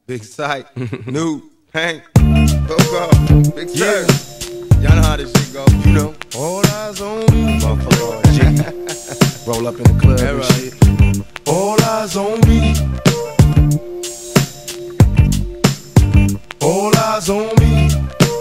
Big Sight, New, Hank, Go, Big Sir. Y'all know how this shit go, you know. All eyes on me. Motherfucker, G. Roll up in the club and shit. All eyes on me. All eyes on me.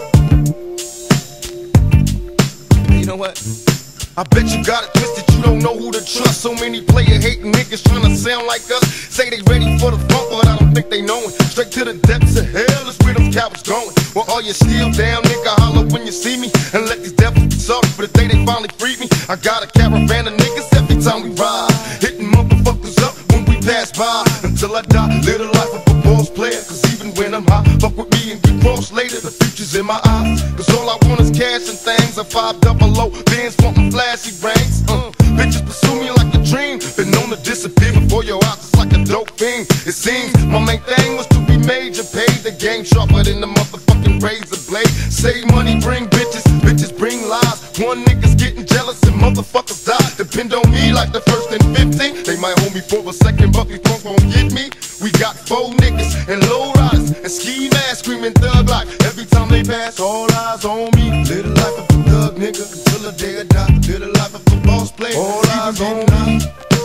You know what? I bet you got it twisted, you don't know who to trust. So many player hating niggas trying to sound like us. Say they ready for the funk, but I don't think they know it. Straight to the depths of hell is where them cowards going. Well, all you still down, nigga, holler when you see me. And let these devils be sorry for the day they finally freed me. I got a caravan of niggas every time we ride, hitting motherfuckers up when we pass by. Until I die, live the life of a boss player. Cause even when I'm high, fuck with me and get crossed later. The future's in my eyes. Cause all I want is cash and things. A 500 bands wanting flashy rings. Bitches pursue me like a dream. Been known to disappear before your eyes, it's like a dope fiend. It seems my main thing was to be major. Paid the game sharper than the motherfucking razor blade. Save money, bring bitches, bitches bring lies. One nigga's getting jealous and motherfuckers die. Depend on me like the first and 15. They might hold me for a second, but these punks won't get me. We got 4 niggas and low riders and ski masks screaming thug like every time they pass. All eyes on me. Live the life of a thug nigga until the day I die. Live the life of a boss player. All eyes on me.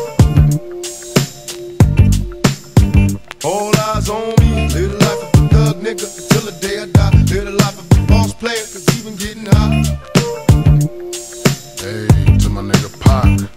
All eyes on me. Live the life of a thug nigga until the day I die. Live the life of a boss player, cause even getting high. Hey, to my nigga Pac.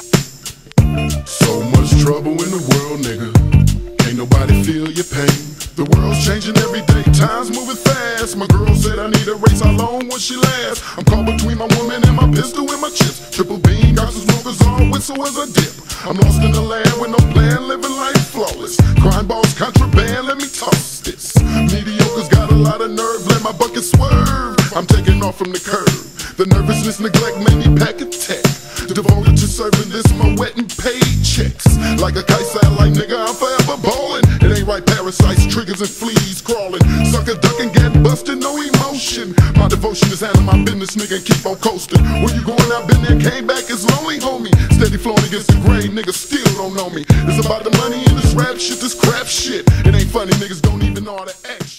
So much trouble in the world, nigga. Ain't nobody feel your pain. The world's changing every day, time's moving fast. My girl said I need a race, how long will she last? I'm caught between my woman and my pistol and my chips. Triple beam, got some smokers on, whistle as I dip. I'm lost in the land with no plan, living life flawless. Crime balls, contraband, let me toss this. Mediocre's got a lot of nerve, let my bucket swerve. I'm taking off from the curb. The nervousness, neglect made me pack a tech. Devoted to serving this, my wet and paid checks. Like a kite satellite, nigga, I'm forever ballin'. It ain't right, parasites, triggers and fleas crawling. Sucker ducking, get busted, no emotion. My devotion is handling my business, nigga, and keep on coasting. Where you going, I've been there, came back, it's lonely, homie. Steady flowing against the grain, niggas still don't know me. It's about the money and this rap shit, this crap shit. It ain't funny, niggas don't even know how to act.